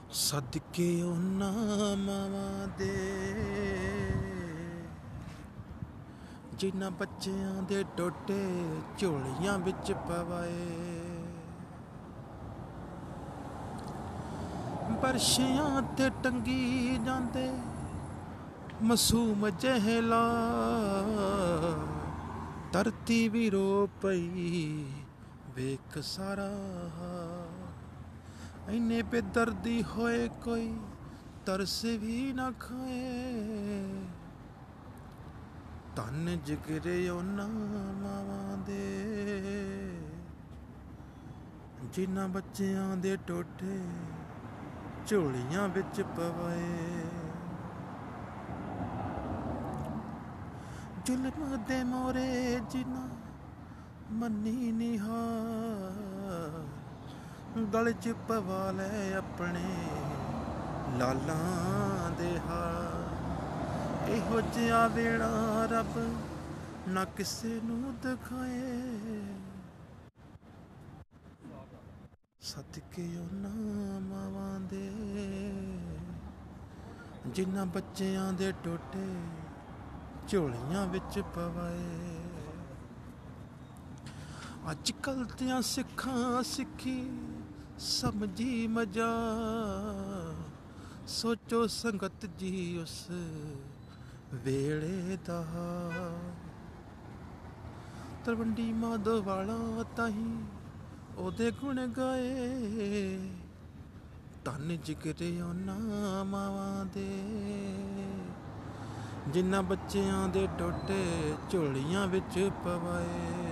ਸਦਕੇ ਉਹਨਾਂ ਮਾਵਾਂ ਦੇ ਜਿਨ੍ਹਾਂ ਬੱਚਿਆਂ ਦੇ ਟੋਟੇ ਝੋਲੀਆਂ ਵਿੱਚ ਪਵਾਏ। ਬਰਸ਼ਿਆਂ ਤੇ ਟੰਗੀ ਜਾਂਦੇ ਮਾਸੂਮ ਜਿਹੇ ਲਾ, ਧਰਤੀ ਵੀ ਰੋ ਪਈ ਵੇਖ ਸਾਰਾ। ਇੰਨੇ ਬੇਦਰਦੀ ਹੋਏ ਕੋਈ ਤਰਸ ਵੀ ਨਾ ਖਾਏ। ਧੰਨ ਜਿਗਰੇ ਉਹਨਾਂ ਮਾਵਾਂ ਦੇ ਜਿਨ੍ਹਾਂ ਬੱਚਿਆਂ ਦੇ ਟੋਟੇ ਝੋਲੀਆਂ ਵਿੱਚ ਪਵਾਏ। ਜ਼ੁਲਮ ਦੇ ਮੋਰੇ ਜਿਨ੍ਹਾਂ ਮੰਨੀ ਨਿਹਾਰ, ਗਲ 'ਚ ਪਵਾ ਲੈ ਆਪਣੇ ਲਾਲਾਂ ਦੇ ਹਾਰ। ਇਹੋ ਜਿਹਾ ਵੇੜਾ ਰੱਬ ਨਾ ਕਿਸੇ ਨੂੰ ਦਿਖਾਏ। ਸਦਕੇ ਉਹਨਾਂ ਮਾਵਾਂ ਦੇ ਜਿਨ੍ਹਾਂ ਬੱਚਿਆਂ ਦੇ ਟੋਟੇ ਝੋਲੀਆਂ ਵਿੱਚ ਪਵਾਏ। ਅੱਜ ਕੱਲ੍ਹ ਦੀਆਂ ਸਿੱਖਾਂ ਸਿੱਖੀ ਸਮਝੀ ਮਜਾ, ਸੋਚੋ ਸੰਗਤ ਜੀ ਉਸ ਵੇਲੇ ਦਾ। ਤਲਵੰਡੀ ਮਾਧੋ ਵਾਲਾ ਤਾਹੀਂ ਉਹਦੇ ਗੁਣ ਗਾਏ। ਧੰਨ ਜਿਗਰੇ ਉਹਨਾਂ ਮਾਵਾਂ ਦੇ ਜਿਨ੍ਹਾਂ ਬੱਚਿਆਂ ਦੇ ਟੋਟੇ ਝੋਲੀਆਂ ਵਿੱਚ ਪਵਾਏ।